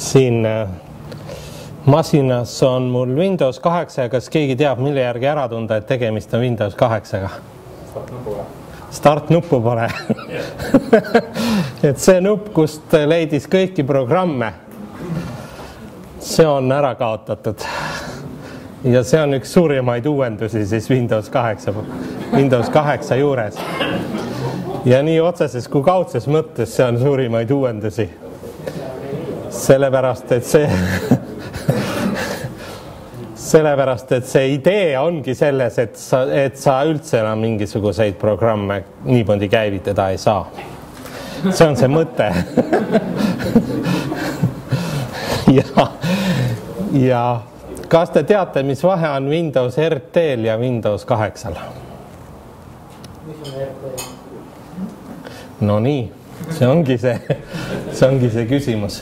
Siin masinas on mul Windows 8 ja kas keegi teab, mille järgi ära tunda, et tegemist on Windows 8-ga? Start nuppu pole. Et see nupp, kust leidis kõiki programme, see on ära kaotatud. Ja see on üks suurimaid uuendusi siis Windows 8 juures. Ja nii otseses kui kaudses mõttes see on suurimaid uuendusi. Sellepärast, et see idee ongi selles, et sa üldse enam mingisuguseid programme niimoodi käivitada ei saa. See on see mõte. Ja kas te teate, mis vahe on Windows RT-l ja Windows 8-l? No nii, see ongi see küsimus.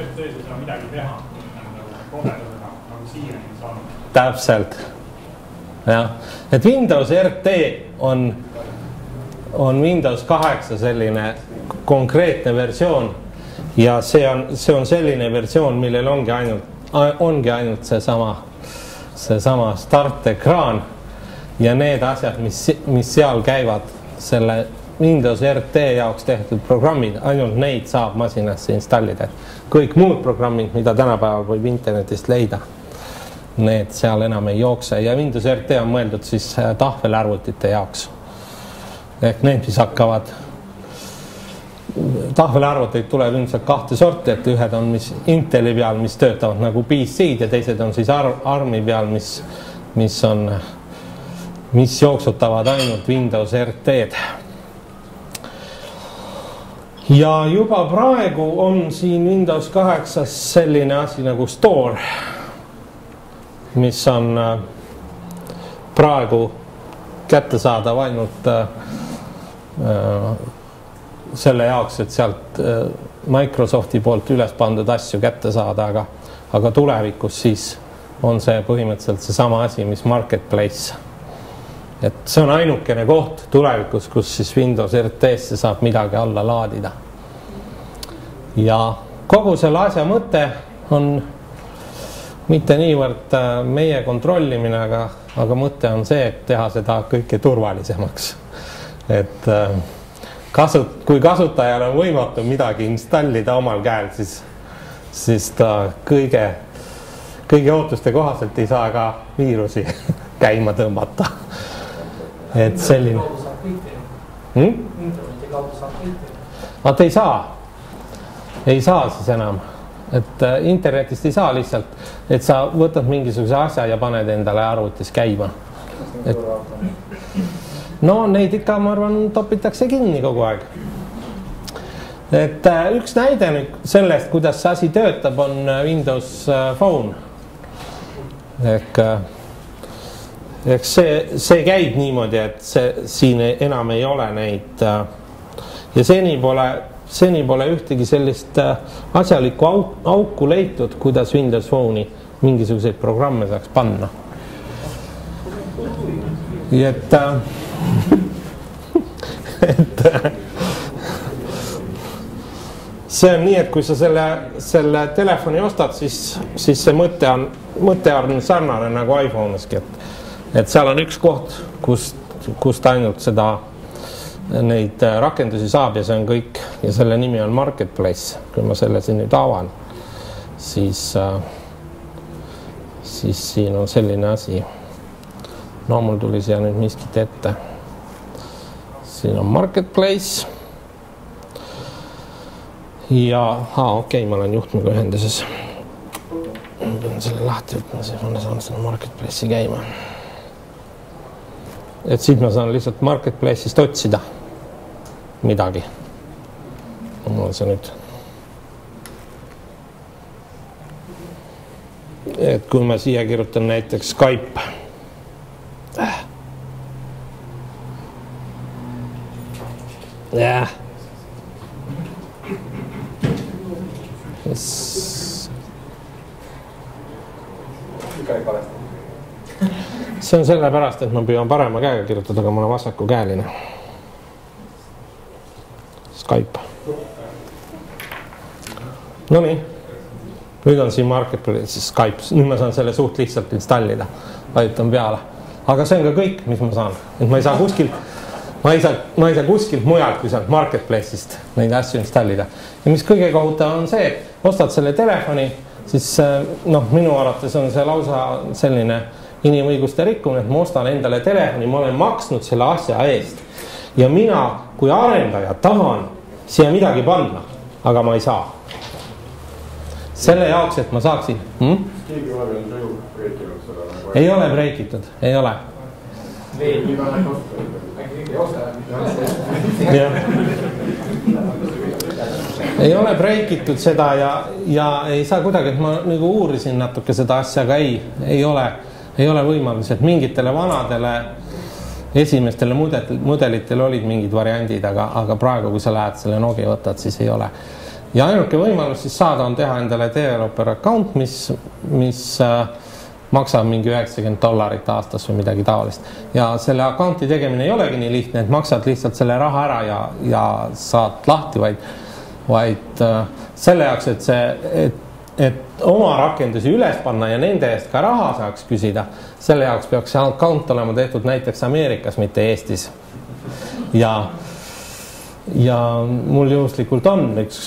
Täpselt. Ja. Et Windows RT on Windows 8 selline konkreetne versioon ja see on selline versioon, millel ongi ainult seesama start-ekraan ja need asjad, mis seal käivad, selle Windows RT jaoks tehtud programmid, ainult neid saab masinasse installida. Kõik muud programmid, mida tänapäeval võib internetist leida, need seal enam ei jookse ja Windows RT on mõeldud siis tahvelarvutite jaoks. Ehk need, mis hakkavad tahvelarvuteid tuleb ilmselt kahte sorti, et ühed on Inteli peal, mis töötavad nagu PC-d ja teised on siis ARM-i peal, mis jooksutavad ainult Windows RT-d. Ja juba praegu on siin Windows 8 selline asi nagu Store, mis on praegu kättesaadav ainult selle jaoks, et sealt Microsofti poolt üles pandud asju kätte saada, aga tulevikus siis on see põhimõtteliselt seesama asi, mis Marketplace. Et see on ainukene koht tulevikus, kus siis Windows RT-sse saab midagi alla laadida. Ja kogu selle asja mõte on mitte niivõrd meie kontrollimine, aga mõte on see, et teha seda kõike turvalisemaks. Et kui kasutajal on võimatu midagi installida omal käel, siis ta kõige ootuste kohaselt ei saa ka viirusi käima tõmbata. Et selline... Interneti kaudu saab kõike. Vaat ei saa siis enam. Et internetist ei saa lihtsalt, et sa võtad mingisuguse asja ja paned endale arvutis käima. No neid ikka, ma arvan, topitakse kinni kogu aeg. Et üks näide sellest, kuidas see asi töötab, on Windows Phone. Ehk see käib niimoodi, et siin enam ei ole neid ja seni pole ühtegi sellist asjalikku auku leitud, kuidas Windows Phone'i mingisuguseid programme saaks panna. Et see on nii, et kui sa selle telefoni ostad, siis see mõte on sarnane nagu iPhone'iski, et seal on üks koht, kust ainult neid rakendusi saab ja see on kõik ja selle nimi on Marketplace. Kui ma selle siin nüüd avan, siis siin on selline asi. No mul tuli siia nüüd miskit ette. Siin on Marketplace. Ja, okei, ma olen juhtmega ühenduses. Ma pean selle lahti võtma, siis ma saan selle Marketplace'i käima. Et siit ma saan lihtsalt Marketplace'ist otsida midagi. Mul on see nüüd. Et kui ma siia kirjutan näiteks Skype. Jah. See on sellepärast, et ma püüan parema käega kirjutada, aga ma olen vasaku käeline. Skype. No nii. nüüd on siin Marketplace'is Skype, nüüd ma saan selle suht lihtsalt installida, vajutan peale. Aga see on ka kõik, mis ma saan. Et ma ei saa kuskilt mujalt kui sealt Marketplace'ist neid asju installida. Ja mis kõige kohutav on see, et ostad selle telefoni, siis minu arvates on see lausa selline inimõiguste rikkumine, et ma ostan endale telefoni, ma olen maksnud selle asja eest. Ja mina kui arendaja tahan siia midagi panna, aga ma ei saa. Selle jaoks, et ma saaksin... Keegi vahepeal on ju breikinud seda? Ei ole breikitud, ei ole. Äkki ei osta? Ei ole breikitud seda ja ei saa kuidagi, et ma nagu uurisin natuke seda asja, aga ei ole võimalus, et mingitele vanadele esimestele mudelitele olid mingid variandid, aga praegu, kui sa lähed selle Nokia võtad, siis ei ole. Ja ainuke võimalus siis saada on teha endale developer account, mis maksab mingi $90 aastas või midagi taolist. Ja selle accounti tegemine ei olegi nii lihtne, et maksad lihtsalt selle raha ära ja saad lahti, vaid selle jaoks, et oma rakendusi üles panna ja nende eest ka raha saaks küsida, selle jaoks peaks see account olema tehtud näiteks Ameerikas, mitte Eestis. Ja mul juhuslikult on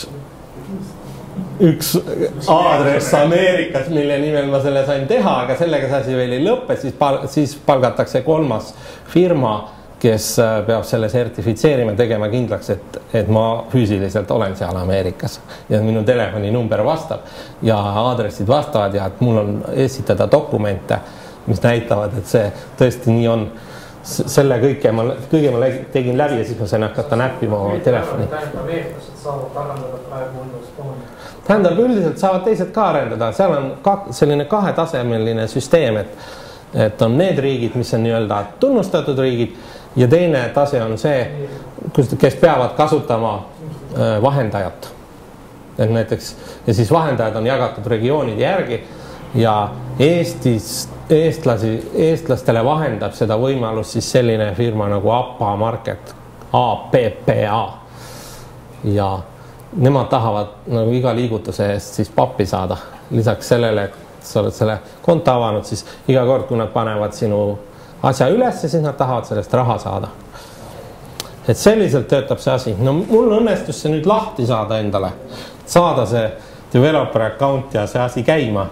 üks aadress Ameerikas, mille nimel ma selle sain teha, aga sellega see asi veel ei lõppe, siis palgatakse kolmas firma, kes peab selle sertifitseerima, tegema kindlaks, et ma füüsiliselt olen seal Ameerikas ja minu telefoni number vastab ja aadressid vastavad ja et mul on esitada dokumente, mis näitavad, et see tõesti nii on. Selle kõige ma tegin läbi ja siis ma sain hakata näppima oma telefoni. Ameeriklased saavad arendada praegu Windows Phone. Tähendab, üldiselt saavad teised ka arendada. Seal on selline kahetasemeline süsteem, et on need riigid, mis on nii-öelda tunnustatud riigid ja teine tase on see, kes peavad kasutama vahendajat. Et näiteks, ja siis vahendajad on jagatud regioonide järgi ja eestlastele vahendab seda võimalust siis selline firma nagu APPA Market, APPA. Ja nemad tahavad nagu iga liigutuse eest siis pappi saada. Lisaks sellele, et sa oled selle konto avanud, siis iga kord, kui nad panevad sinu asja üles, siis nad tahavad sellest raha saada. Et selliselt töötab see asi. No mul õnnestus see nüüd lahti saada endale. Saada see developer account ja see asi käima.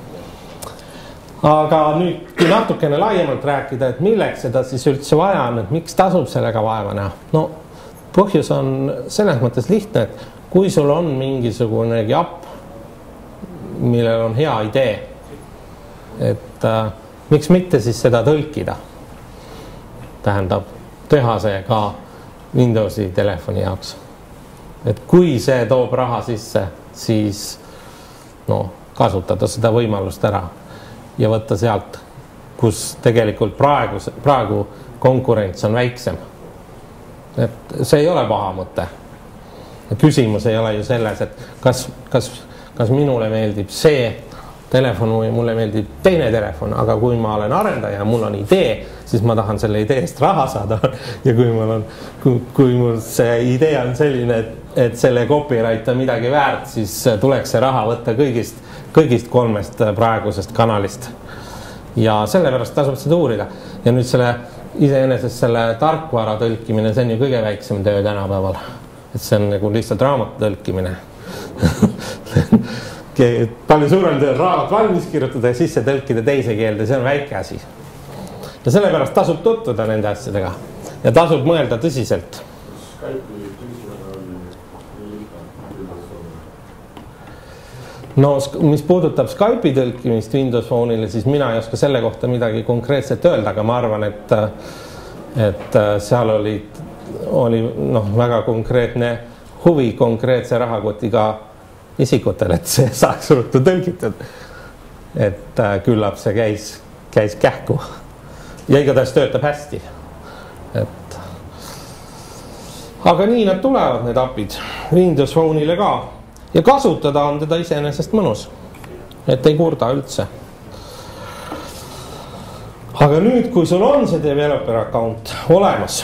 Aga nüüd, kui natukene laiemalt rääkida, et milleks seda siis üldse vaja on, et miks tasub sellega vaeva näha? No põhjus on selles mõttes lihtne, et kui sul on mingisugune app, millel on hea idee, et miks mitte siis seda tõlkida? Tähendab, teha see ka Windowsi telefoni jaoks. Et kui see toob raha sisse, siis kasutada seda võimalust ära ja võtta sealt, kus tegelikult praegu konkurents on väiksem. Et see ei ole paha mõte. Küsimus ei ole ju selles, et kas minule meeldib see telefon või mulle meeldib teine telefon, aga kui ma olen arendaja ja mul on idee, siis ma tahan selle idee eest raha saada. Ja kui mul see idee on selline, et selle copyright on midagi väärt, siis tuleks see raha võtta kõigist kolmest praegusest kanalist. Ja sellepärast tasub seda uurida. Ja nüüd iseenesest selle tarkvara tõlkimine, see on ju kõige väiksem töö tänapäeval. Et see on nagu lihtsalt raamatu tõlkimine. Palju suurem töö raamat valmis kirjutada ja sisse tõlkida teise keelde, see on väike asi. Ja sellepärast tasub tutvuda nende asjadega ja tasub mõelda tõsiselt. No, mis puudutab Skype'i tõlkimist Windows Phone'ile, siis mina ei oska selle kohta midagi konkreetset öelda, aga ma arvan, et seal oli väga konkreetne huvi konkreetse rahakotiga isikutel, et see saaks ruttu tõlgitud. Et küllap see käis kähku ja igatahes töötab hästi. Aga nii nad tulevad, need apid Windows Phone'ile ka. Ja kasutada on teda iseenesest mõnus, et ei kurda üldse. Aga nüüd, kui sul on see developer account olemas,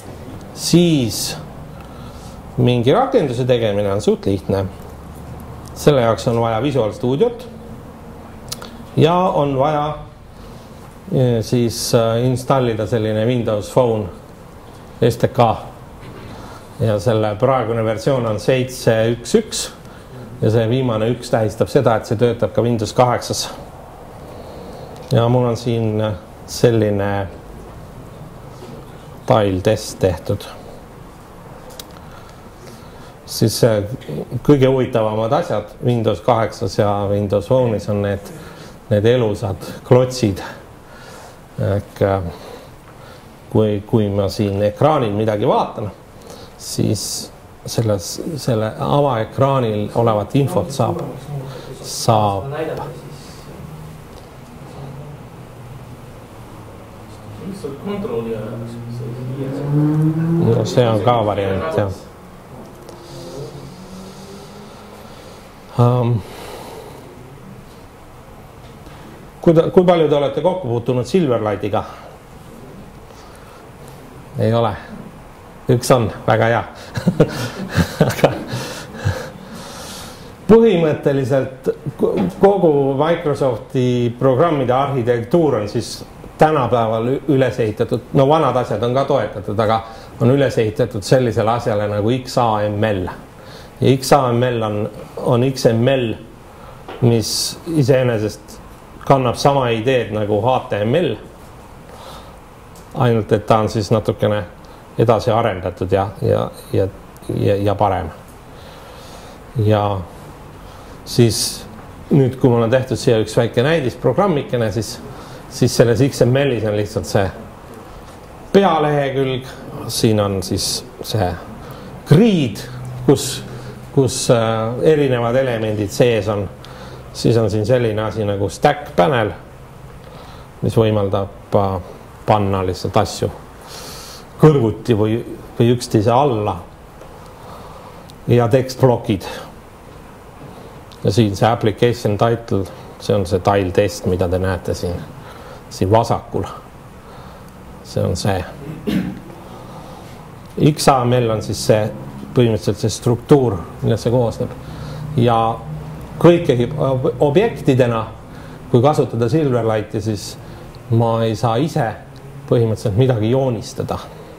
siis mingi rakenduse tegemine on suht lihtne. selle jaoks on vaja Visual Studiot ja on vaja siis installida selline Windows Phone STK ja selle praegune versioon on 7.1.1 ja see viimane 1 tähistab seda, et see töötab ka Windows 8. Ja mul on siin selline tile test tehtud. Siis kõige huvitavamad asjad Windows 8 ja Windows Phone'is on need elusad klotsid. Kui ma siin ekraanil midagi vaatan, siis selle avaekraanil olevat infot saab no see on ka variant, jah. Kui palju te olete kokku puutunud Silverlightiga? Ei ole. Üks on, väga hea. Põhimõtteliselt kogu Microsofti programmide arhitektuur on siis tänapäeval üles ehitatud, no vanad asjad on ka toetatud, aga on üles ehitatud sellisele asjale nagu XAML. Ja XAML on XML, mis iseenesest kannab sama ideed nagu HTML, ainult et ta on siis natukene edasi arendatud ja parem. Ja siis nüüd, kui mul on tehtud siia üks väike näidisprogrammikene, siis selles XML-is on lihtsalt see pealehekülg, siin on siis see grid, kus erinevad elemendid sees on. Siis on siin selline asi nagu stack panel, mis võimaldab panna lihtsalt asju kõrvuti või üksteise alla ja tekstblokid. Ja siin see application title, see on see tile test, mida te näete siin vasakul. See on see. XAML on siis see põhimõtteliselt see struktuur, millest see koosneb. Ja kõike objektidena, kui kasutada Silverlighti, siis ma ei saa ise põhimõtteliselt midagi joonistada.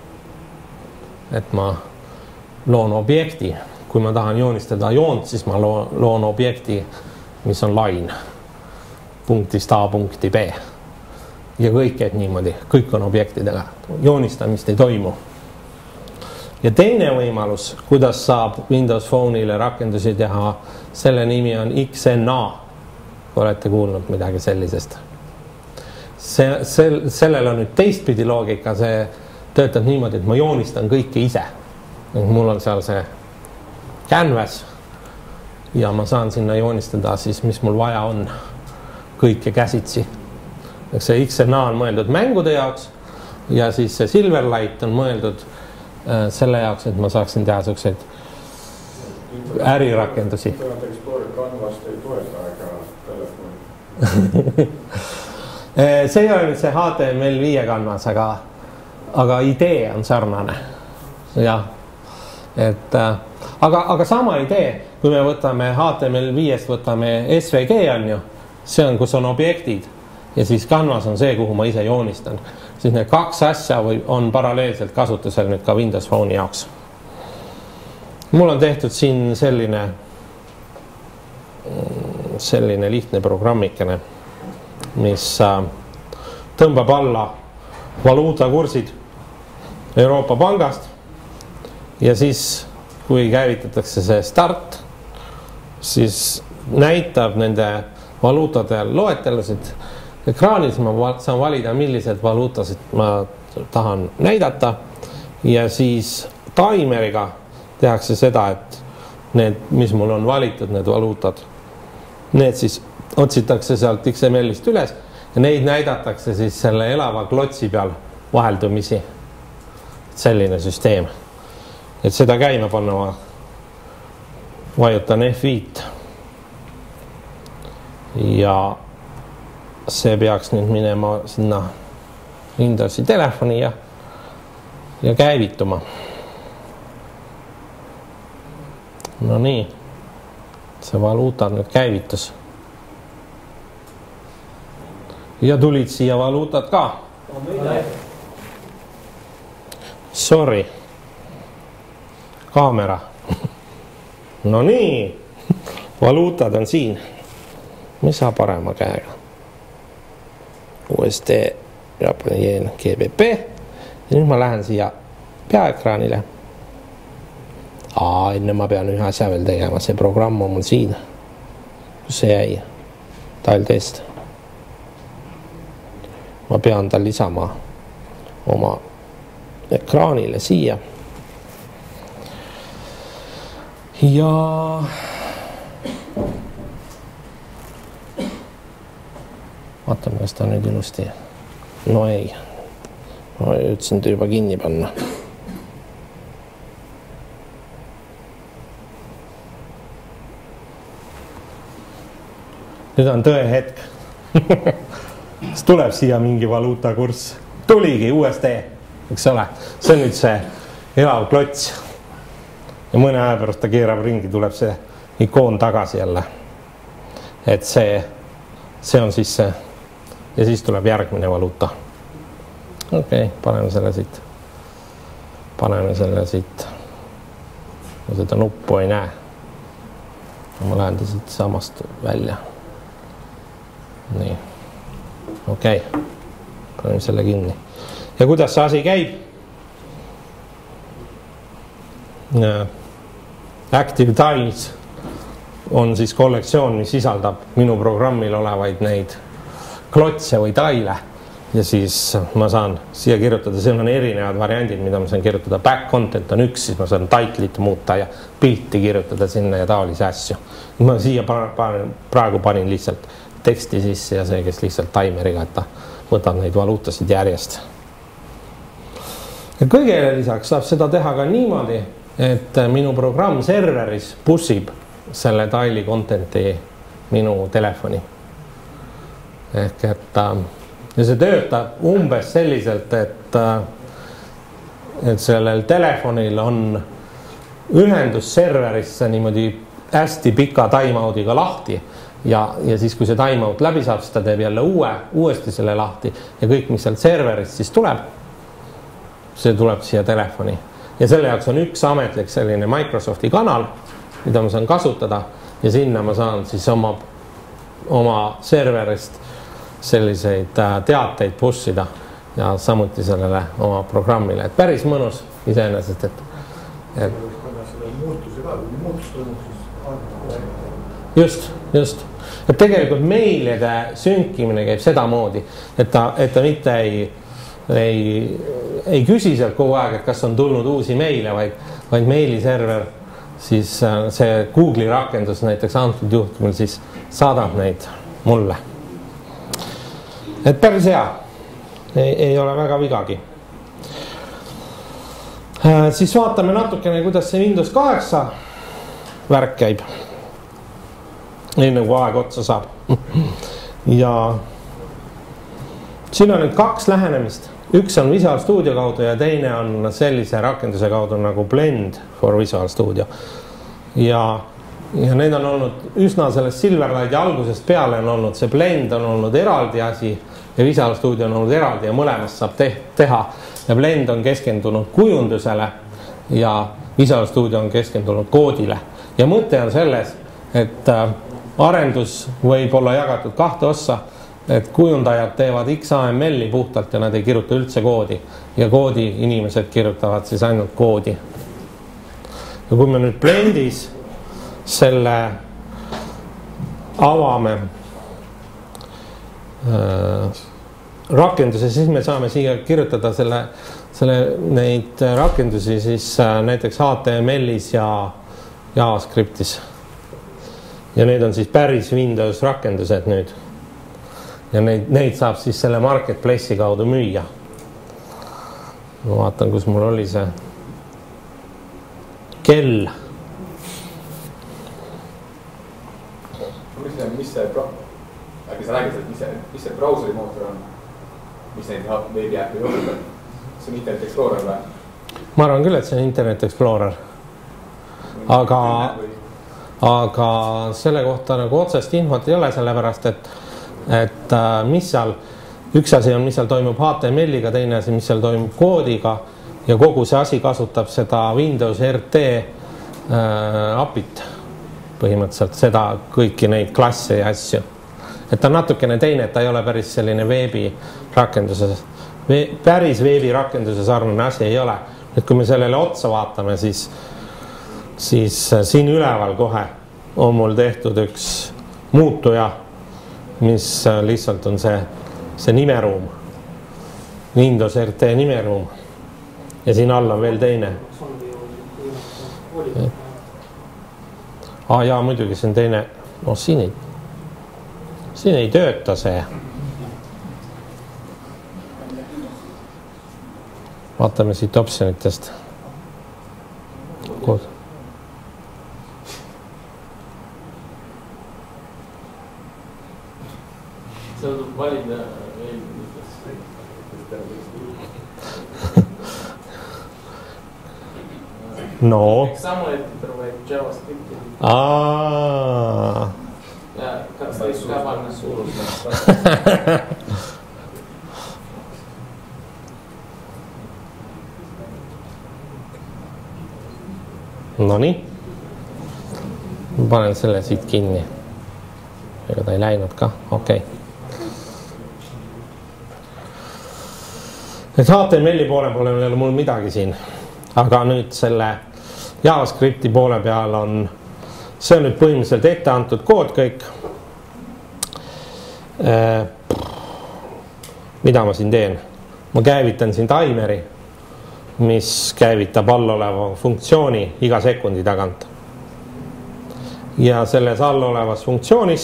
Et ma loon objekti. Kui ma tahan joonistada joont, siis ma loon objekti, mis on line punktist A punkti B. Ja kõik käib niimoodi, kõik on objektidega. Joonistamist ei toimu. Ja teine võimalus, kuidas saab Windows Phone'ile rakendusi teha, selle nimi on XNA. Olete kuulnud midagi sellisest? Sellel on nüüd teistpidi loogika, see töötab niimoodi, et ma joonistan kõike ise. Mul on seal see canvas ja ma saan sinna joonistada siis, mis mul vaja on, kõike käsitsi. See XNA on mõeldud mängude jaoks ja siis see Silverlight on mõeldud selle jaoks, et ma saaksin teha selliseid ärirakendusi. Canvast ei toeta ega telefoni. See ei ole nüüd see HTML5 canvas, aga idee on sarnane. Ja, aga sama idee, kui me võtame HTML5-st, võtame SVG on ju, see on, kus on objektid ja siis canvas on see, kuhu ma ise joonistan. Siis need kaks asja on paralleelselt kasutusel nüüd ka Windows Phone'i jaoks. Mul on tehtud siin selline lihtne programmikene, mis tõmbab alla valuutakursid Euroopa Pangast ja siis, kui käivitatakse see start, siis näitab nende valuutade loetelusid ekraanis, ma saan valida, millised valuutasid ma tahan näidata ja siis taimeriga tehakse seda, et need, mis mul on valitud, need valuutad, need siis otsitakse sealt XML-ist üles ja neid näidatakse siis selle elava klotsi peal vaheldumisi. Selline süsteem. Et seda käima panna ma vajutan F5 ja see peaks nüüd minema sinna Windowsi telefoni ja käivituma. No nii. see valuuta nüüd käivitus. Ja tulid siia valuutad ka. Sorry. Kaamera. No nii. Valuutad on siin. Mis saa parema käega? USD, Jaapani jeen, GBP. Ja nüüd ma lähen siia peaekraanile. Enne ma pean ühe asja veel tegema. See programm on mul siin. Kus see jäi? Tail-test. Ma pean ta lisama oma ekraanile siia. Ja vaatame, kas ta nüüd ilusti. No ei. Ma ütlesin juba kinni panna. Nüüd on tõe hetk. Siis tuleb siia mingi valuuta kurss. Tuligi USD, eks ole. See on nüüd see elav klots. Ja mõne aja pärast ta keerab ringi, tuleb see ikoon tagasi jälle. Et see on siis see. Ja siis tuleb järgmine valuuta. Okei, paneme selle siit. Paneme selle siit. Ma seda nuppu ei näe. Ma lähen ta siit samast välja. Nii. Okei. Paneme selle kinni. Ja kuidas see asi käib? Active Tiles on siis kollektsioon, mis sisaldab minu programmil olevaid neid klotse või taile. Ja siis ma saan siia kirjutada, siin on erinevad variandid, mida ma saan kirjutada. Back content on üks, siis ma saan titlit muuta ja pilti kirjutada sinna ja taolisi asju. Ma siia praegu panin lihtsalt teksti sisse ja see, kes lihtsalt taimeriga, et ta võtab neid valuutasid järjest. Ja kõigele lisaks saab seda teha ka niimoodi, et minu programm serveris pushib selle taili contenti minu telefoni. Ehk et ja see töötab umbes selliselt, et sellel telefonil on ühendus serverisse niimoodi hästi pika timeoutiga lahti ja siis kui see timeout läbi saab, siis ta teeb jälle uuesti selle lahti ja kõik, mis sealt serverist siis tuleb, see tuleb siia telefoni. Ja selle jaoks on üks ametlik selline Microsofti kanal, mida ma saan kasutada ja sinna ma saan siis oma serverist selliseid teateid pushida ja samuti sellele oma programmile. Et päris mõnus iseenesest, et just. Et tegelikult meilide sünkimine käib sedamoodi, et ta mitte ei küsi sealt kogu aeg, et kas on tulnud uusi meile, vaid meiliserver, siis see Google'i rakendus näiteks antud juhtumil siis saadab neid mulle. Et päris hea, ei ole väga vigagi. Siis vaatame natukene, kuidas see Windows 8 värk käib. Enne kui aeg otsa saab. Ja siin on nüüd kaks lähenemist. Üks on Visual Studio kaudu ja teine on sellise rakenduse kaudu nagu Blend for Visual Studio. Ja need on olnud üsna sellest Silverlighti algusest peale on olnud, see Blend on olnud eraldi asi ja Visual Studio on olnud eraldi ja mõlemast saab teha. Ja Blend on keskendunud kujundusele ja Visual Studio on keskendunud koodile. Ja mõte on selles, et arendus võib olla jagatud kahte ossa, et kujundajad teevad XAML-i puhtalt ja nad ei kirjuta üldse koodi. Ja koodi inimesed kirjutavad siis ainult koodi. Ja kui me nüüd Blendis selle avame rakenduse, siis me saame siia kirjutada neid rakendusi siis näiteks HTML-is ja JavaScriptis. Ja need on siis päris Windows rakendused nüüd. Ja neid saab siis selle marketplace'i kaudu müüa. Ma vaatan, kus mul oli see kell. Äkki sa räägid, mis see brauseri mootor on? Mis neid veebiäppi juurde? See on Internet Explorer või? Ma arvan küll, et see on Internet Explorer. aga selle kohta nagu otsest infot ei ole, sellepärast et mis seal, üks asi on, mis seal toimub HTML-iga, teine asi, mis seal toimub koodiga ja kogu see asi kasutab seda Windows RT API-t, põhimõtteliselt seda kõiki neid klasse ja asju. Et ta on natukene teine, et ta ei ole päris selline veebirakenduses, päris veebirakenduse sarnane asi ei ole. Et kui me sellele otsa vaatame, siis siin üleval kohe on mul tehtud üks muutuja, mis lihtsalt on see nimeruum, Windows RT nimeruum ja siin all on veel teine. Jaa, muidugi see on teine, no siin ei tööta see. Vaatame siit optsionitest. Kood. Seal tuleb valida no. XAML editor või JavaScript. Ja katsotaan ka panna suurus. Nonii. Ma panen selle siit kinni. Ega ta ei läinud ka, okei. Et HTML-i poole pole mul midagi siin. Aga nüüd selle JavaScripti poole peal on, see on nüüd põhimõtteliselt ette antud kood kõik. Mida ma siin teen? Ma käivitan siin timeri, mis käivitab all oleva funktsiooni iga sekundi tagant. Ja selles all olevas funktsioonis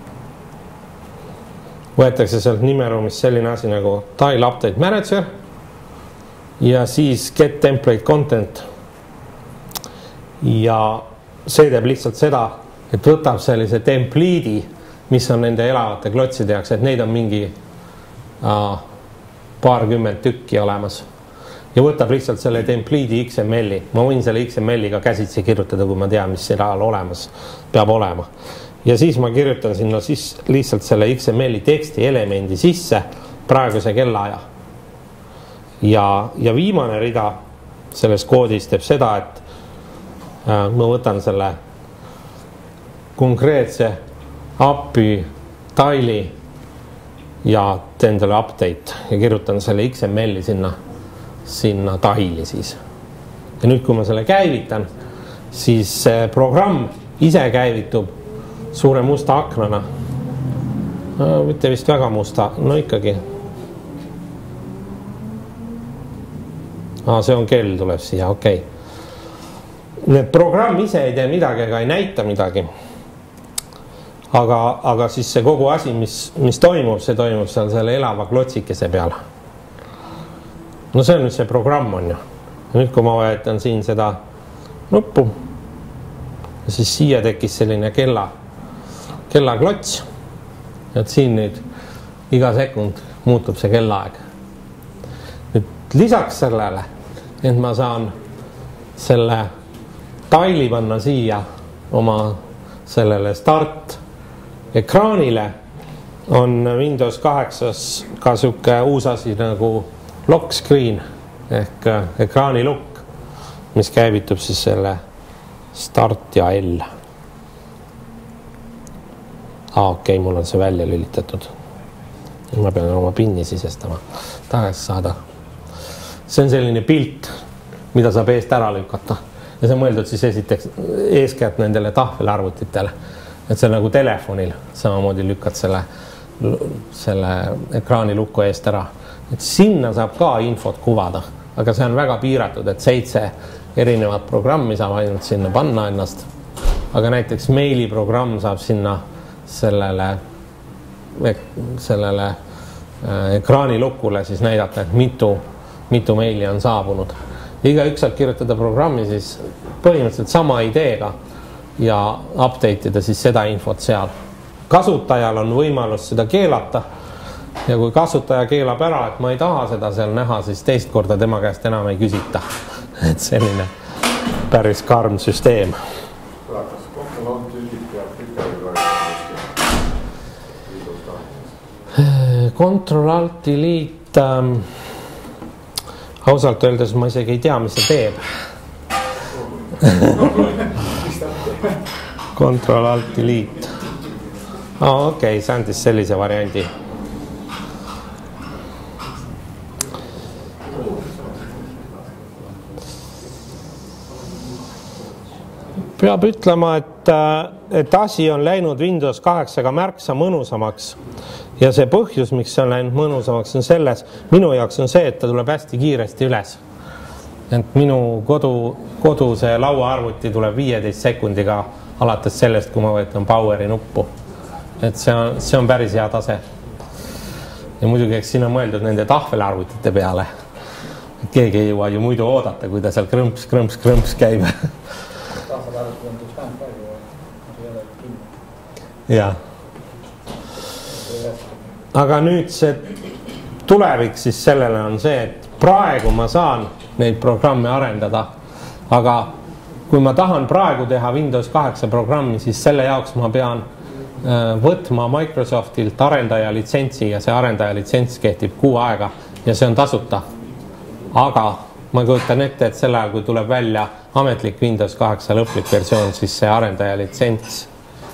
võetakse sealt nimeruumist selline asi nagu tile update manager ja siis get template content. Ja see teeb lihtsalt seda, et võtab sellise template'i, mis on nende elavate klotside jaoks, et neid on mingi paarkümmend tükki olemas. Ja võtab lihtsalt selle template'i XML-i. Ma võin selle XML-iga käsitsi kirjutada, kui ma tean, mis seal olemas peab olema. Ja siis ma kirjutan sinna siis lihtsalt selle XML-i teksti elemendi sisse praeguse kellaaja. Ja viimane rida selles koodis teeb seda, et ma võtan selle konkreetse API tile'i ja teen selle update ja kirjutan selle XML-i sinna tile'i siis. Ja nüüd, kui ma selle käivitan, siis see programm ise käivitub suure musta aknana. Mitte vist väga musta, no ikkagi. See on kell, tuleb siia, okei. Need programm ise ei tee midagi ega ei näita midagi. Aga siis see kogu asi, mis toimub, see toimub seal selle elava klotsikese peal. No see on nüüd see programm on ju. Ja nüüd, kui ma vahetan siin seda nuppu, ja siis siia tekkis selline kellaklots. Et siin nüüd iga sekund muutub see kellaaeg. Nüüd lisaks sellele, et ma saan selle tile'i panna siia oma sellele start ekraanile, on Windows 8 ka siuke uus asi nagu lock screen ehk ekraani lukk, mis käivitub siis selle start ja L. Okei, mul on see välja lülitatud. Ma pean oma pinni sisestama. Tagasi saada. See on selline pilt, mida saab eest ära lükata. Ja see on mõeldud siis esiteks eeskätt nendele tahvelarvutitele. Et see nagu telefonil samamoodi lükkad selle ekraani lukku eest ära. Et sinna saab ka infot kuvada, aga see on väga piiratud, et 7 erinevat programmi saab ainult sinna panna ennast. Aga näiteks meiliprogramm saab sinna sellele ekraani lukule siis näidata, et mitu meili on saabunud. Igaüks saab kirjutada programmi siis põhimõtteliselt sama ideega ja update'ida siis seda infot seal. Kasutajal on võimalus seda keelata ja kui kasutaja keelab ära, et ma ei taha seda seal näha, siis teist korda tema käest enam ei küsita. Et selline päris karm süsteem. Kas kokku Ctrl-Alt-Delete ausalt öeldes ma isegi ei tea, mis see teeb. Ctrl-Alt-Delete. Okei, see andis sellise variandi. Peab ütlema, et asi on läinud Windows 8-ga märksa mõnusamaks ja see põhjus, miks see on läinud mõnusamaks, on selles, minu jaoks on see, et ta tuleb hästi kiiresti üles. Et minu kodu see lauaarvuti tuleb 15 sekundiga alates sellest, kui ma võtan poweri nuppu. Et see on päris hea tase. Ja muidugi, eks siin on mõeldud nende tahvelarvutite peale. Keegi ei jõua ju muidu oodata, kui ta seal krõmps käib. Ja. Aga nüüd see tulevik siis sellele on see, et praegu ma saan neid programme arendada, aga kui ma tahan praegu teha Windows 8 programmi, siis selle jaoks ma pean võtma Microsoftilt arendaja litsentsi ja see arendaja litsents kehtib 6 aega ja see on tasuta. Aga ma kujutan ette, et sel ajal, kui tuleb välja ametlik Windows 8 lõplik versioon, siis see arendaja litsents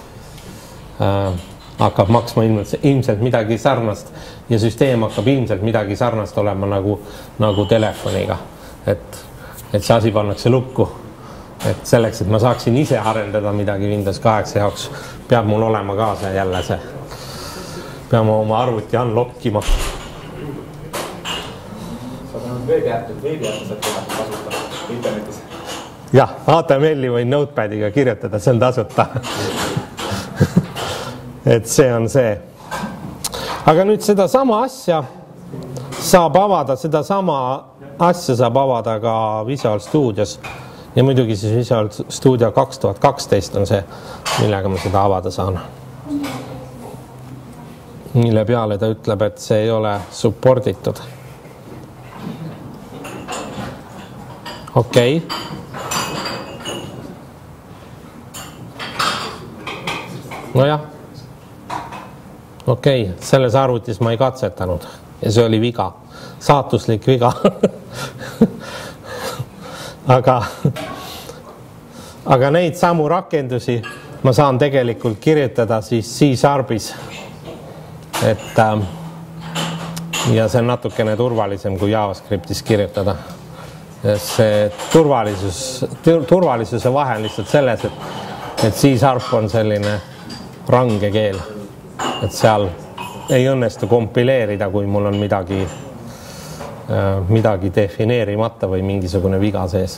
hakkab maksma ilmselt midagi sarnast ja süsteem hakkab ilmselt midagi sarnast olema nagu telefoniga. Et see asi pannakse lukku. Et selleks, et ma saaksin ise arendada midagi Windows 8 jaoks, peab mul olema ka see jälle see. Peame oma arvuti unlockima. Sa oled veebiäppe saad teha kasutada internetis. Jah, HTML-i või Notepadiga kirjutada, see on tasuta. Et see on see. Aga nüüd seda sama asja saab avada ka Visual Studios ja muidugi siis Visual Studio 2012 on see, millega ma seda avada saan. Mille peale ta ütleb, et see ei ole supportitud. Okei. Nojah. Okei, selles arvutis ma ei katsetanud ja see oli viga, saatuslik viga. Aga neid samu rakendusi ma saan tegelikult kirjutada siis C-Sharpis. Ja see on natukene turvalisem kui JavaScriptis kirjutada. See turvalisuse vahe on lihtsalt selles, et C-Sharp on selline range keel. Et seal ei õnnestu kompileerida, kui mul on midagi defineerimata või mingisugune viga sees.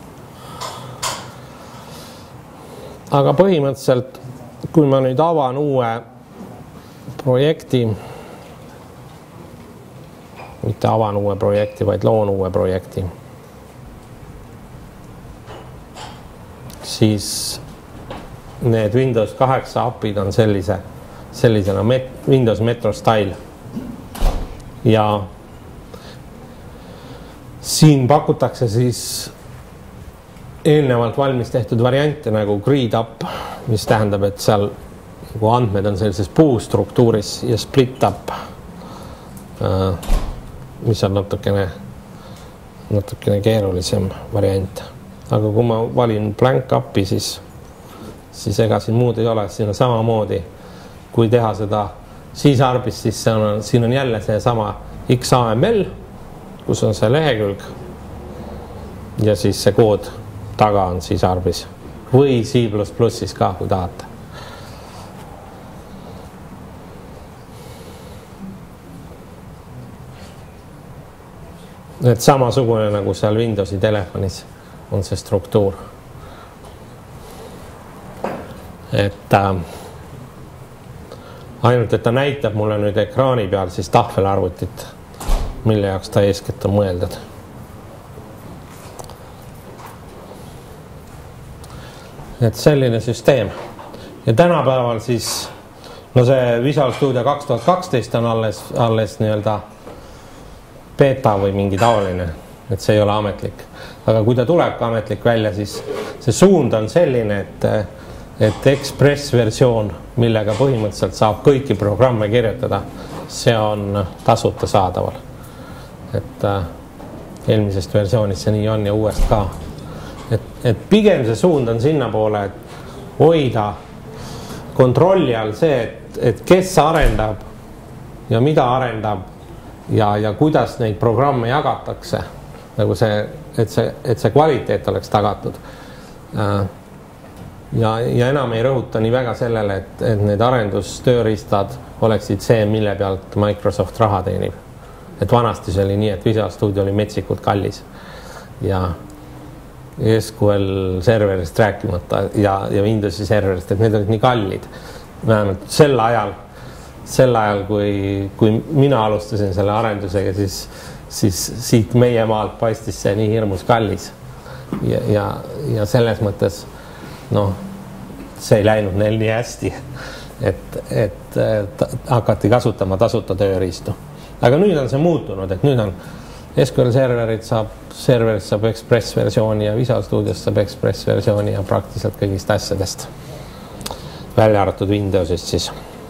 Aga põhimõtteliselt, kui ma nüüd avan uue projekti, mitte avan uue projekti, vaid loon uue projekti, siis need Windows 8 appid on sellisena Windows Metro Style ja siin pakutakse siis eelnevalt valmis tehtud variante nagu Grid Up, mis tähendab, et seal andmed on sellises puustruktuuris ja Split Up, mis on natukene keerulisem variant. Aga kui ma valin Blank Upi, siis ega siin muud ei ole, siin on samamoodi. Kui teha seda C-Sharpis, siis siin on jälle see sama XAML, kus on see lehekülg ja siis see kood taga on C-Sharpis või C++-is ka, kui tahate. Et samasugune nagu seal Windowsi telefonis on see struktuur. Ainult, et ta näitab mulle nüüd ekraani peal siis tahvelarvutit, mille jaoks ta eeskätt on mõeldud. Et selline süsteem. Ja tänapäeval siis, see Visual Studio 2012 on alles nii-öelda beta või mingi taoline, et see ei ole ametlik. Aga kui ta tuleb ka ametlik välja, siis see suund on selline, et Express versioon, millega põhimõtteliselt saab kõiki programme kirjutada, see on tasuta saadaval. Et eelmisest versioonist see nii on ja uuest ka. Et pigem see suund on sinna poole, et hoida kontrolli all see, et kes arendab ja mida arendab ja kuidas neid programme jagatakse. Nagu see, et see kvaliteet oleks tagatud. Ja enam ei rõhuta nii väga sellele, et need arendustööriistad oleksid see, mille pealt Microsoft raha teenib. Et vanasti see oli nii, et Visual Studio oli metsikult kallis ja SQL serverist rääkimata ja Windowsi serverist, et need olid nii kallid. Vähemalt sel ajal, kui mina alustasin selle arendusega, siis siit meie maalt paistis see nii hirmus kallis. Ja selles mõttes, see ei läinud neil nii hästi, et hakati kasutama tasuta tööriistu. Aga nüüd on see muutunud, et nüüd on SQL serverist saab Express versiooni ja Visual Studiost saab Express versiooni ja praktiliselt kõigist asjadest. Välja arvatud Windowsist siis.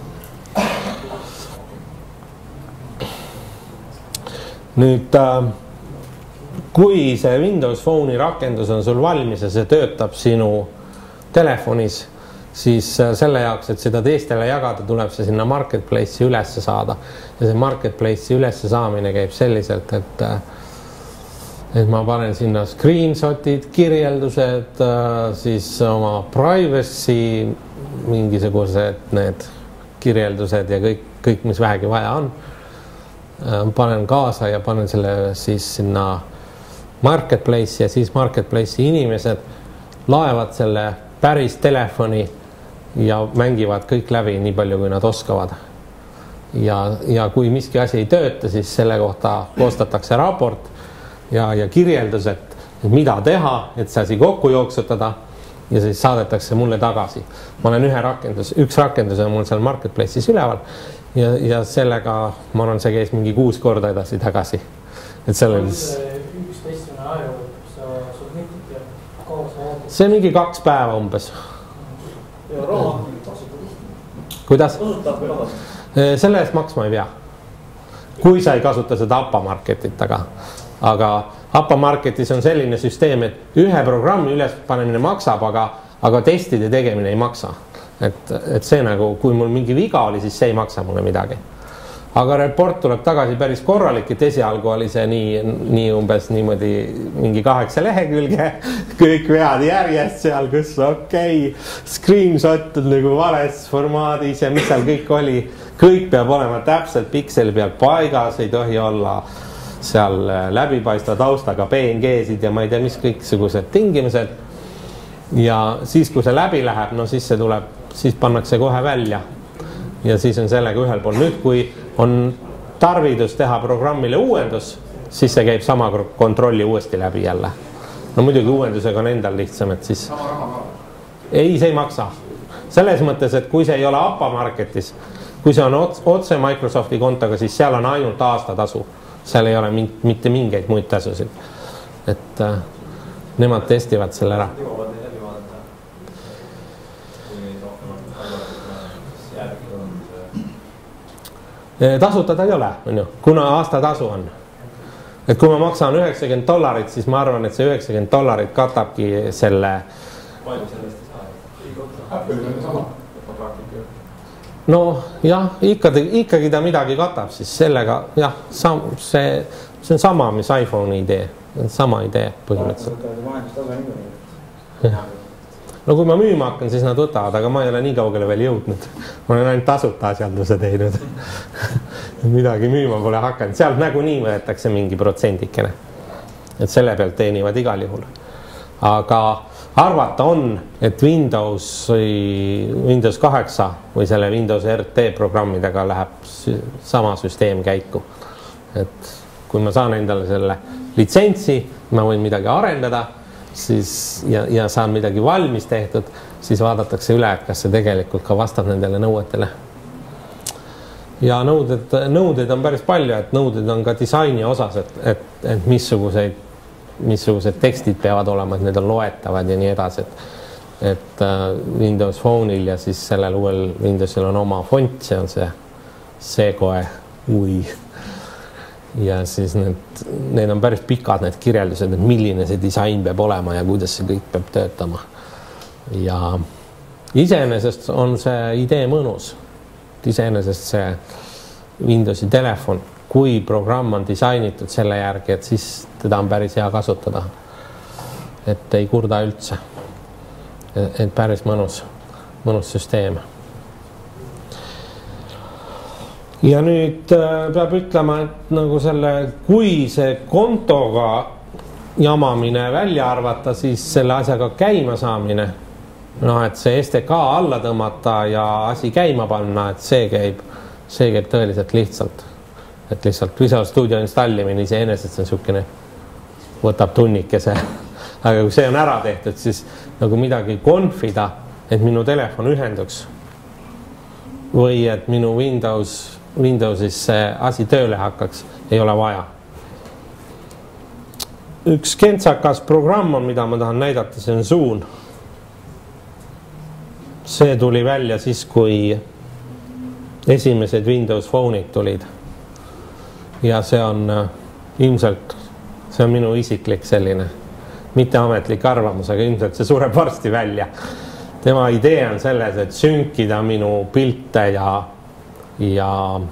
Nüüd, kui see Windows Phone'i rakendus on sul valmis ja see töötab sinu telefonis, siis selle jaoks, et seda teistele jagada, tuleb see sinna Marketplace'i ülesse saada. Ja see Marketplace'i ülesse saamine käib selliselt, et ma panen sinna screenshotid, kirjeldused, siis oma privacy, mingisugused need kirjeldused ja kõik, mis vähegi vaja on. Panen kaasa ja panen selle siis sinna Marketplace'i ja siis Marketplace'i inimesed laevad selle päris telefoni ja mängivad kõik läbi nii palju, kui nad oskavad. Ja kui miski asi ei tööta, siis selle kohta koostatakse raport ja kirjeldus, et mida teha, et see asi kokku jooksutada ja siis saadetakse mulle tagasi. Ma olen üks rakendus on mul seal Marketplace'is üleval ja sellega, ma arvan, see käis mingi 6 korda edasi-tagasi. Et sellel... Üks testimine aja, sa submitid ja kaua sa ootad? See on mingi 2 päeva umbes. Ja raha? Kuidas? Kasutab või raha? Selle eest maksma ei pea. Kui sa ei kasuta seda Appa Marketit, aga Appa Marketis on selline süsteem, et ühe programmi ülespanemine maksab, aga testide tegemine ei maksa. Et see nagu, kui mul mingi viga oli, siis see ei maksa mulle midagi. Aga report tuleb tagasi päris korralik, et esialgu oli see nii umbes niimoodi mingi 8 lehekülge, kõik vead järjest seal, kus screenshot nagu vales formaadis ja mis seal kõik oli. Kõik peab olema täpselt pikseli peal paigas, ei tohi olla seal läbipaistva taustaga PNG-sid ja ma ei tea, mis kõiksugused tingimused. Ja siis, kui see läbi läheb, siis see tuleb, siis pannakse kohe välja. Ja siis on sellega ühel pool. Nüüd, kui on tarvidus teha programmile uuendus, siis see käib sama kontrolli uuesti läbi jälle. Muidugi uuendusega on endal lihtsam, et siis... Ei, see ei maksa. Selles mõttes, et kui see ei ole Appa Marketis, kui see on otse Microsofti kontoga, siis seal on ainult aastatasu. Seal ei ole mitte mingeid muid tasusid. Et nemad testivad selle ära. Tasutada ei ole, kuna aastatasu on. Et kui ma maksan $90, siis ma arvan, et see $90 katabki selle... Palju sellest ei saa? Apple'il on sama praktika. No jah, ikkagi ta midagi katab, siis sellega, jah, see on sama, mis iPhone'i idee. Sama idee põhimõtteliselt. No kui ma müüma hakkan, siis nad võtavad, aga ma ei ole nii kaugele veel jõudnud. Ma olen ainult tasuta asjalduse teinud. Midagi müüma pole hakanud. Sealt nagu nii võetakse mingi protsendikene. Et selle pealt teenivad igal juhul. Aga arvata on, et Windows 8 või selle Windows RT programmidega läheb sama süsteem käiku. Et kui ma saan endale selle litsentsi, ma võin midagi arendada, siis, ja saan midagi valmis tehtud, siis vaadatakse üle, et kas see tegelikult ka vastab nendele nõuetele. Ja nõuded on päris palju, et nõuded on ka disaini osas, et missugused tekstid peavad olema, et need on loetavad ja nii edasi, et Windows Phone'il ja siis sellel uuel Windowsil on oma font, see on see koe ja siis need on päris pikad need kirjeldused, et milline see disain peab olema ja kuidas see kõik peab töötama. Ja iseenesest on see idee mõnus. Iseenesest see Windowsi telefon, kui programm on disainitud selle järgi, et siis teda on päris hea kasutada. Et ei kurda üldse. Et päris mõnus süsteem. Ja nüüd peab ütlema, et nagu kui see kontoga jamamine välja arvata, siis selle asjaga käima saamine, et see SDK alla tõmmata ja asi käima panna, et see käib tõeliselt lihtsalt. Et lihtsalt Visual Studio installimine iseenesest on niisugune, võtab tunnikese. Aga kui see on ära tehtud, siis nagu midagi konfida, et minu telefon ühenduks või et minu Windowsis see asi tööle hakkaks, ei ole vaja. Üks kentsakas programm on, mida ma tahan näidata, see on Zoom. See tuli välja siis, kui esimesed Windows Phone'id tulid. Ja see on ilmselt, see on minu isiklik selline, mitte ametlik arvamus, aga ilmselt see sureb varsti välja. Tema idee on selles, et sünkida minu pilte ja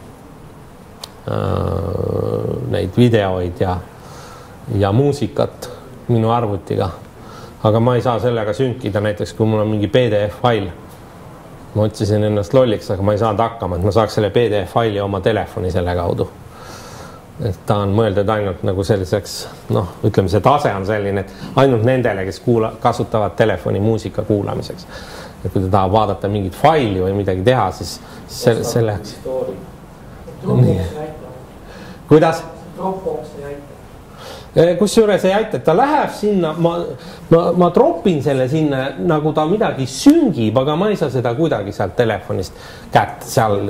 neid videoid ja muusikat minu arvutiga. Aga ma ei saa sellega sünkida, näiteks kui mul on mingi PDF-fail. Ma otsisin ennast lolliks, aga ma ei saanud hakkama, et ma saaks selle PDF-faili oma telefoni selle kaudu. Et ta on mõeldud ainult nagu selliseks, ütleme, see tase on selline, et ainult nendele, kes kasutavad telefoni muusika kuulamiseks. Et kui ta tahab vaadata mingit faili või midagi teha, siis selle... Kuidas? Dropbox ei aita. Kus juures ei aita, et ta läheb sinna, ma tropin selle sinna, nagu ta midagi süngib, aga ma ei saa seda kuidagi sealt telefonist kätt seal.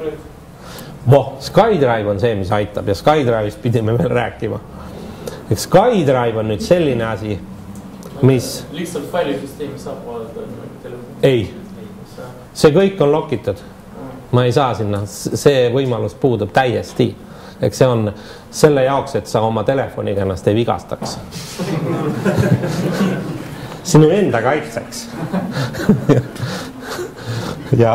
SkyDrive on see, mis aitab ja SkyDrive'ist pidime veel rääkima. SkyDrive on nüüd selline asi, mis... Lihtsalt failisüsteemi saab vaadata telefoni? Ei, see kõik on lokitud. Ma ei saa sinna, see võimalus puudub täiesti. See on selle jaoks, et sa oma telefoniga ennast ei vigastaks. Sinu enda kaitseks. Ja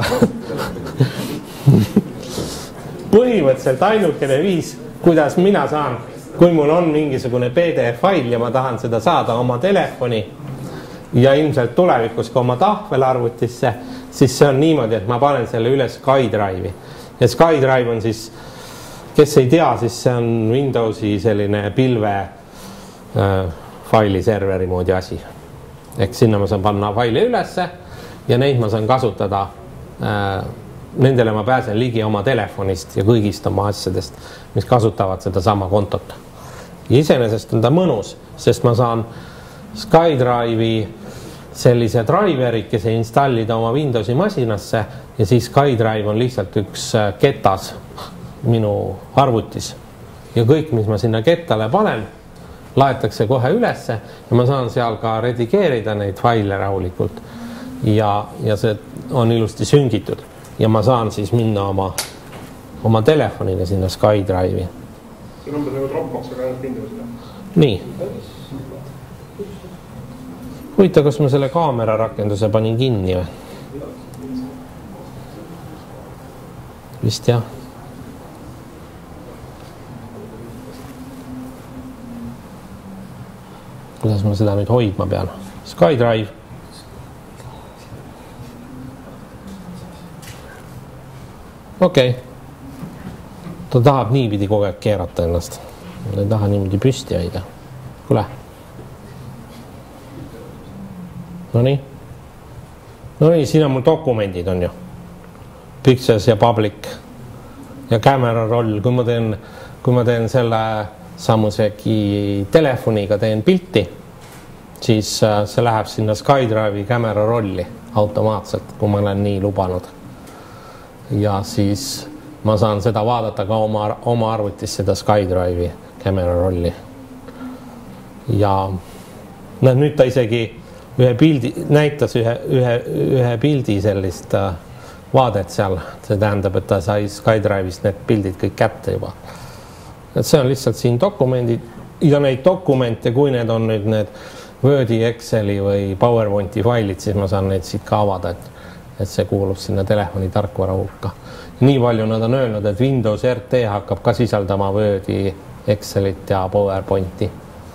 põhimõtteliselt ainukene viis, kuidas mina saan, kui mul on mingisugune PDF-fail ja ma tahan seda saada oma telefoni ja ilmselt tulevikus ka oma tahvelarvutisse, siis see on niimoodi, et ma panen selle üle SkyDrive'i. Ja SkyDrive on siis, kes ei tea, siis see on Windowsi selline pilve failiserveri moodi asi. Ehk sinna ma saan panna faili ülesse ja neid ma saan kasutada. Nendele ma pääsen ligi oma telefonist ja kõigist oma asjadest, mis kasutavad seda sama kontot. Ja iseenesest on ta mõnus, sest ma saan SkyDrive'i sellise driveri, kes ei installida oma Windowsi masinasse ja siis SkyDrive on lihtsalt üks ketas minu arvutis. Ja kõik, mis ma sinna kettale panen, laetakse kohe ülesse ja ma saan seal ka redigeerida neid faile rahulikult. Ja see on ilusti süngitud. Ja ma saan siis minna oma telefoniga sinna SkyDrive'i. See on umbes nagu Dropbox, aga ainult Windowsile. Nii. Huvita, kas ma selle kaamera rakenduse panin kinni või? Vist jah. Kuidas ma seda nüüd hoidma pean? SkyDrive. Okei. Ta tahab niipidi kogu aeg keerata ennast. Ta ei taha niimoodi püsti hoida. Kule. Nonii, siin on mul dokumendid on ju. Pictures ja public ja camera roll. Kui ma teen selle samusegi telefoniga teen pilti, siis see läheb sinna SkyDrive'i camera rolli automaatselt, kui ma olen nii lubanud. Ja siis ma saan seda vaadata ka oma arvutis seda SkyDrive'i camera rolli. Ja nüüd ta isegi ühe pildi, näitas ühe pildi sellist vaadet seal, see tähendab, et ta sai SkyDrive'ist need pildid kõik kätte juba. Et see on lihtsalt siin dokumendid ja neid dokumente, kui need on nüüd need Wordi, Exceli või PowerPointi failid, siis ma saan neid siit ka avada, et see kuulub sinna telefoni tarkvara hulka. Nii palju nad on öelnud, et Windows RT hakkab ka sisaldama Wordi, Excelit ja PowerPointi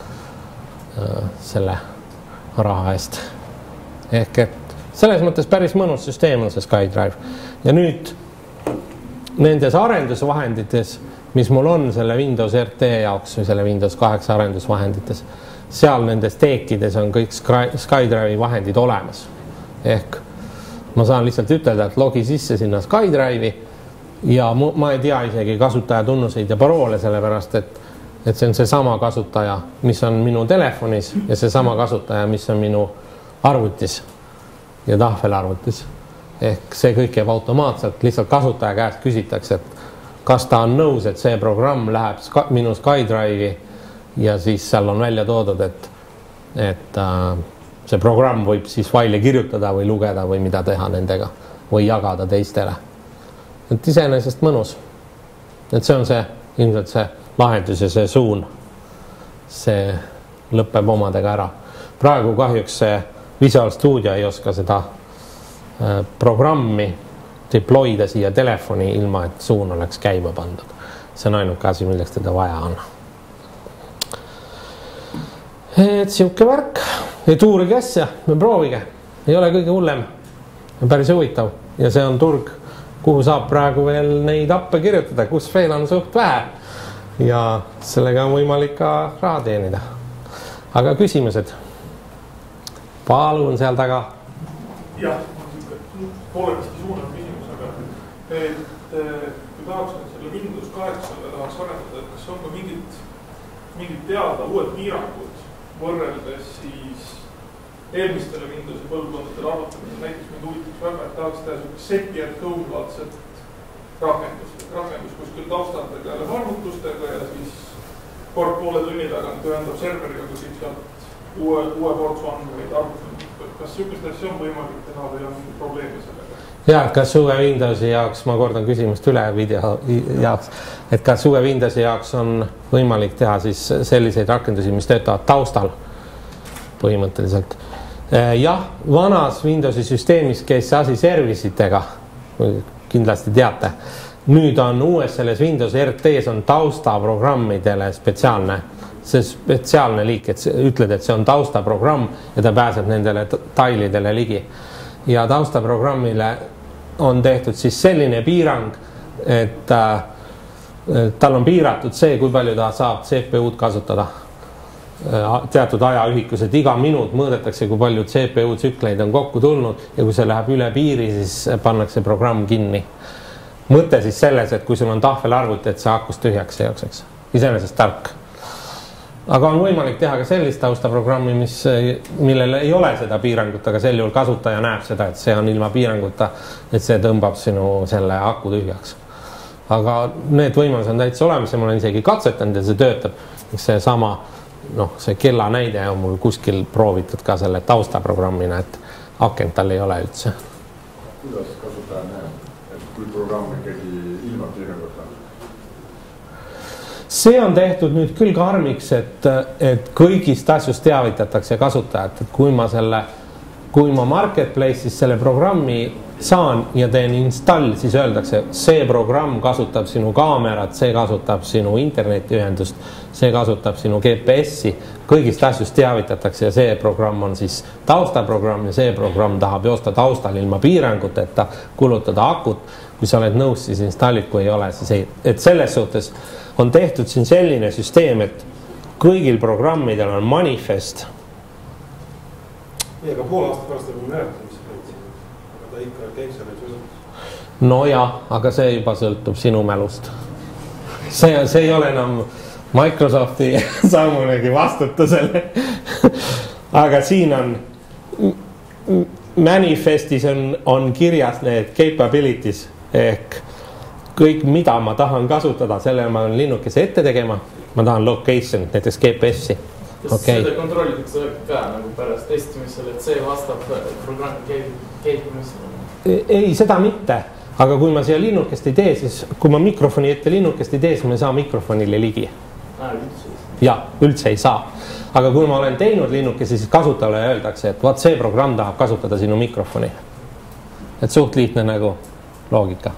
selle raha eest. Ehk et selles mõttes päris mõnus süsteem on see SkyDrive. Ja nüüd nendes arendusvahendites, mis mul on selle Windows RT jaoks või selle Windows 8 arendusvahendites, seal nendes teekides on kõik SkyDrive'i vahendid olemas. Ehk ma saan lihtsalt ütelda, et logi sisse sinna SkyDrive'i ja ma ei tea isegi kasutajatunnuseid ja paroole, sellepärast et see on see sama kasutaja, mis on minu telefonis ja see sama kasutaja, mis on minu arvutis ja tahvelarvutis. Ehk see kõik jääb automaatselt, lihtsalt kasutaja käest küsitakse, et kas ta on nõus, et see programm läheb minu SkyDrive'i ja siis seal on välja toodud, et see programm võib siis faile kirjutada või lugeda või mida teha nendega või jagada teistele. Et iseenesest mõnus. Et see on see, ilmselt see lahendus ja see suun. See lõpeb omadega ära. Praegu kahjuks see Visual Studio ei oska seda programmi deployda siia telefoni ilma, et suun oleks käima pandud. See on ainuke asi, milleks teda vaja on. Et siuke värk, et uurige asja, proovige, ei ole kõige hullem, on päris huvitav ja see on turg, kuhu saab praegu veel neid appe kirjutada, kus veel on suht vähe ja sellega on võimalik ka raha teenida. Aga küsimused? Palun seal taga. Jah, pooleniski suunav küsimus, aga kui tahaks selle Windows 8 tahaks arendada, et kas on ka mingid teada uued piirangud võrreldes siis eelmistele Windowsi põlvkondadele arvutamisel, näiteks mind huvitaks väga, et tahaks teha SETI at home laadset rakendus kuskil taustal tegeleb arvutustega ja siis kord poole tunni tagant ühendab serveriga, kus sealt uue portsu andmeid arvutamist. Kas sihukest asja on võimalik teha või on probleemi sellega? Ja, kas uue Windowsi jaoks, ma kordan küsimust üle video jaoks, et kas uue Windowsi jaoks on võimalik teha siis selliseid rakendusi, mis töötavad taustal põhimõtteliselt. Jah, vanas Windowsi süsteemis käis see asi servicitega, kindlasti teate. Nüüd on uues selles Windows RT-s on taustaprogrammidele spetsiaalne liik, et ütled, et see on taustaprogramm ja ta pääseb nendele tailidele ligi. Ja taustaprogrammile on tehtud siis selline piirang, et tal on piiratud see, kui palju ta saab CPU-d kasutada teatud ajaühikus, et iga minut mõõdetakse, kui palju CPU tsükleid on kokku tulnud ja kui see läheb üle piiri, siis pannakse programm kinni. Mõte siis selles, et kui sul on tahvelarvuti, et see akust tühjaks ei jookseks. Iseenesest tark. Aga on võimalik teha ka sellist taustaprogrammi, millel ei ole seda piirangut, aga sel juhul kasutaja näeb seda, et see on ilma piiranguta, et see tõmbab sinu selle aku tühjaks. Aga need võimalused on täitsa olemas ja ma olen isegi katsetanud ja see töötab. See sama, see kella näide on mul kuskil proovitud ka selle taustaprogrammina, et akent tal ei ole üldse. Kuidas kasutaja näeb, et kui programm ikkagi ilma piiranguta? See on tehtud nüüd küll karmiks, et kõigist asjust teavitatakse kasutajat, et kui ma Marketplace'is selle programmi saan ja teen install, siis öeldakse, see programm kasutab sinu kaamerat, see kasutab sinu internetiühendust, see kasutab sinu GPS-i, kõigist asjust teavitatakse ja see programm on siis taustaprogramm ja see programm tahab joosta taustal ilma piiranguteta, kulutada akut. Kui sa oled nõus, siis installid, kui ei ole, siis ei. Et selles suhtes on tehtud siin selline süsteem, et kõigil programmidel on manifest. Nii, aga pool aasta pärast on näetud, mis see aga ta ikka käib selle süsust. No jah, aga see juba sõltub sinu mälust. See ei ole enam Microsofti saamulegi vastutusele. Aga siin on manifestis on kirjas need capabilities ehk kõik, mida ma tahan kasutada, selle ma olen linnukese ette tegema. Ma tahan location, näiteks GPS-i. Kas seda kontrollitakse ka nagu pärast testimisel, et see vastab programmi käitumisele? Ei, seda mitte. Aga kui ma siia linnukest ei tee, siis kui ma mikrofoni ette linnukest ei tee, siis ma ei saa mikrofonile ligi. Ja, üldse ei saa. Aga kui ma olen teinud linnukesi, siis kasutajale öeldakse, et vaat see programm tahab kasutada sinu mikrofoni. Et suht lihtne nagu loogika.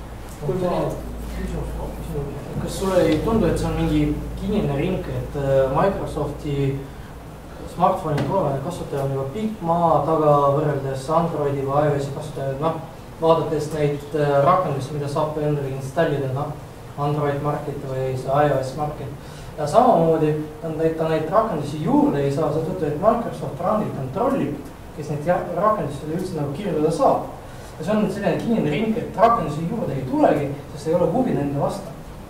Kas sulle ei tundu, et see on mingi kinnine ring, et Microsofti smartphone'i kasutaja on juba pikk maa taga võrreldes Androidi või iOS kasutaja, vaadates neid rakendusi, mida saab endale installida, Android Market või see iOS Market. Ja samamoodi ta neid rakendusi juurde ei saa, seetõttu, et Microsoft brandil kontrollib, kes neid rakendusi üldse nagu kirjutada saab. Ja see on selline kinnine ring, et rakendusi juurde ei tulegi, sest ei ole huvi nende vastu.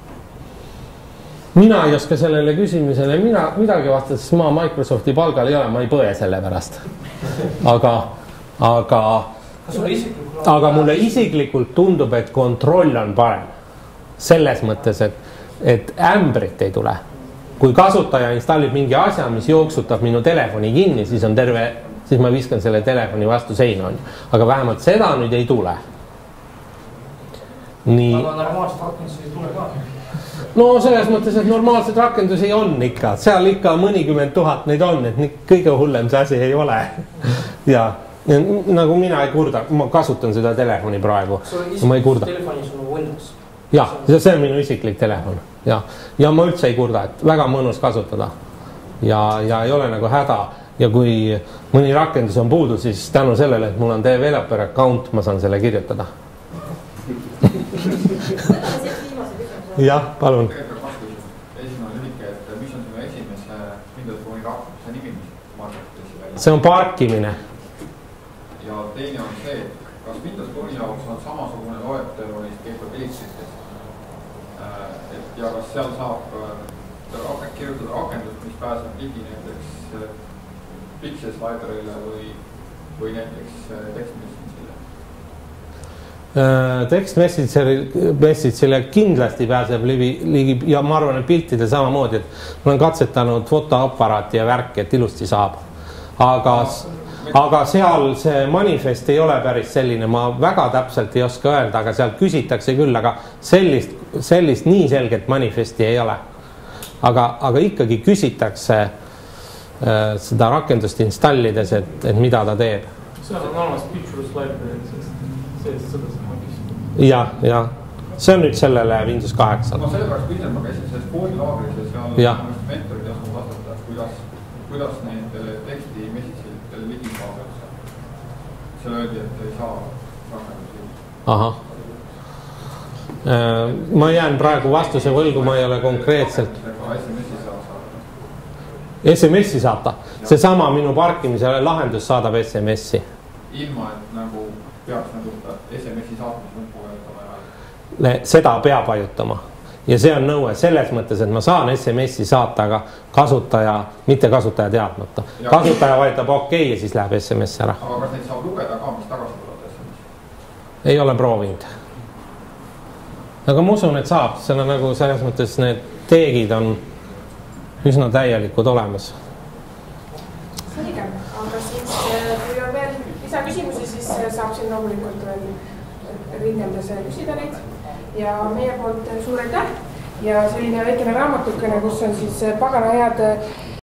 Mina ei oska sellele küsimusele midagi vastata, sest ma Microsofti palgal ei ole, ma ei põe selle pärast. Aga mulle isiklikult tundub, et kontroll on parem. Selles mõttes, et ämbrit ei tule. Kui kasutaja installib mingi asja, mis jooksutab minu telefoni kinni, siis on terve, siis ma viskan selle telefoni vastu seina. Aga vähemalt seda nüüd ei tule. Nii. Aga normaalsed rakendusi ei tule ka. No selles mõttes, et normaalsed rakendusi on ikka. Seal ikka mõnikümmend tuhat neid on, et kõige hullem see asi ei ole. Ja nagu mina ei kurda, ma kasutan seda telefoni praegu. Ma ei kurda. Telefonis on Windows. Ja, see on minu isiklik telefon. Ja ma üldse ei kurda, et väga mõnus kasutada. Ja ei ole nagu häda. Ja kui mõni rakendus on puudu, siis tänu sellele, et mul on developer account, ma saan selle kirjutada. Jah, palun. Esimene lühike, et mis on sinu esimese Windows Phone'i rakenduse nimi, mis marketis välja? See on parkimine. Ja teine on see, kas Windows Phone'i jaoks on samasugune loetelu neist capabilities'test? Ja kas seal saab kirjutada rakendust, mis pääseb ligi näiteks Pixel Sliderile või näiteks text message'ile kindlasti pääseb ligi ja ma arvan, et piltide samamoodi, et ma olen katsetanud fotoaparaati ja värki, et ilusti saab. Aga seal see manifest ei ole päris selline, ma väga täpselt ei oska öelda, aga seal küsitakse küll, aga sellist nii selget manifesti ei ole. Aga ikkagi küsitakse seda rakendust installides, et mida ta teeb. See on olemas Picture Slider, seda sama küsimus. Ja. See on nüüd sellele Windows 8. Ma sellepärast küsin, ma käisin selles koolilaagris ja seal mentorid jasnud vastata, kuidas nendele teksti message'itele ligi saab. Seal öeldi, et ei saa rakendusi. Aha. Ma jään praegu vastuse võlgu, ma ei ole konkreetselt. SMS-i saata. See sama minu parkimisele lahendus saadab SMS-i. Ilma, et nagu peaks nagu SMS-i saatmise nuppu vajutama. Seda peab vajutama. Ja see on nõue selles mõttes, et ma saan SMS-i saata, aga kasutaja, mitte kasutaja teadmata. Kasutaja vajutab OK ja siis läheb SMS ära. Aga kas neid saab lugeda ka, mis tagasi tulevad SMS? Ei ole proovinud. Aga ma usun, et saab. See on nagu selles mõttes need teegid on üsna täielikud olemas. Selge, aga siis kui on veel lisaküsimusi, siis saab siin loomulikult veel ringeldes küsida neid. Ja meie poolt suur aitäh ja selline väikene raamatukene, kus on siis pagana head